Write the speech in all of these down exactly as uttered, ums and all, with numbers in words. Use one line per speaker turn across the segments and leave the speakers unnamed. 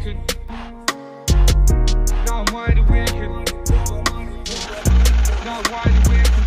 awaken. Now I'm wide awaken. Now I'm wide awaken.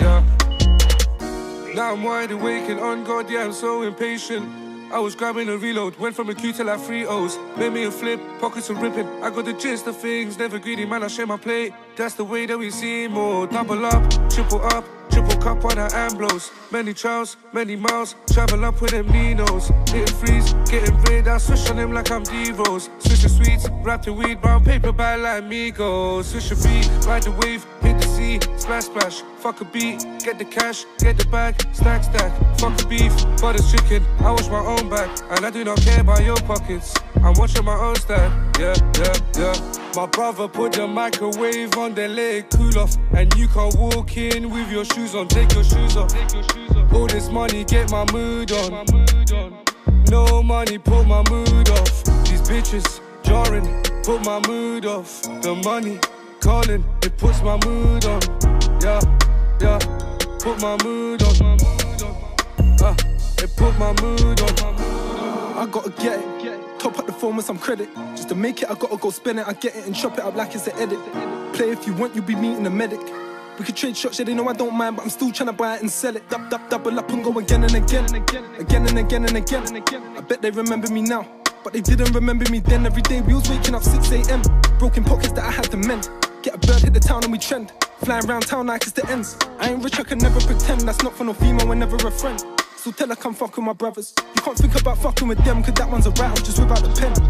Yeah. Now I'm wide awaken. On God, yeah, I'm so impatient. I was grabbing a reload, went from a Q to like three O's. Made me a flip, pockets are ripping. I got the gist of things, never greedy, man, I share my plate. That's the way that we see more. Double up, triple up, triple cup on the amblos. Many trials, many miles, travel up with them Ninos. Hitting freeze, getting rid, I swish on them like I'm D-Rose. Swish the sweets, wrapped in weed, brown paper bag like Migos. Swish a beat, ride the wave, hit the sea, splash splash. Fuck a beat, get the cash, get the bag, stack stack. Fuck the beef, butter's chicken, I wash my own back. And I do not care about your pockets, I'm watching my own stack. Yeah, yeah, yeah. My brother put the microwave on, then let it cool off. And you can't walk in with your shoes on, take your shoes off. Take your shoes off. All this money, get my mood on. My mood on. No money, put my mood off. These bitches jarring, put my mood off. The money calling, it puts my mood on. Yeah, yeah, put my mood on. My mood on. Uh, it put my mood on.
I gotta get it, top up the phone with some credit. Just to make it, I gotta go spend it. I get it and chop it up like it's an edit. Play if you want, you be meeting a medic. We could trade shots, yeah, they know I don't mind, but I'm still trying to buy it and sell it. Dub, dub, double up and go again and again. Again and again and again. I bet they remember me now, but they didn't remember me then. Every day we was waking up six A M Broken pockets that I had to mend. Get a bird, hit the town and we trend. Flying around town like it's the ends. I ain't rich, I can never pretend. That's not for no female, we're never a friend. So tell her come fuck with my brothers. You can't think about fucking with them, cause that one's a write-off just without the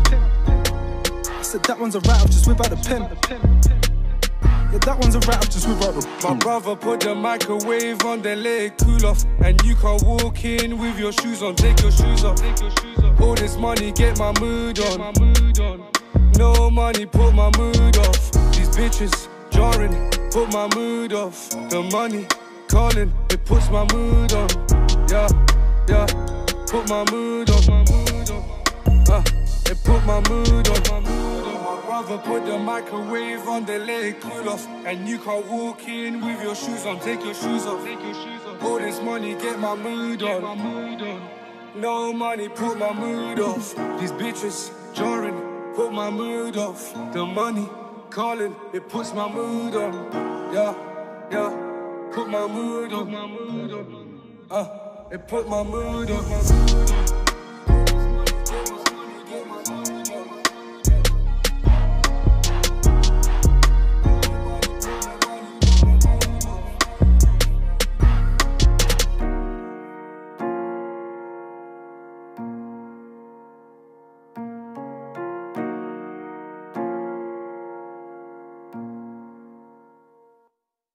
pen. I said that one's a write-off just without the pen. Yeah, that one's a write-off just without the pen.
My brother put the microwave on, then let it cool off. And you can't walk in with your shoes on, take your shoes off. Take your shoes off. All this money, get my mood on. My mood on. No money, put my mood off. These bitches jarring, put my mood off. The money calling, it puts my mood on. Yeah, yeah, put my mood on. My mood on. Uh, it put my mood on. My mood on. My brother put the microwave on, then let it cool off. And you can't walk in with your shoes on, take your shoes off. Take your shoes off. All this money, get my mood on. My mood on. No money, put my mood off. These bitches jarring, put my mood off. The money calling, it puts my mood on. Yeah, yeah, put my mood on. My mood on. Uh. It put my mood on, my mood on.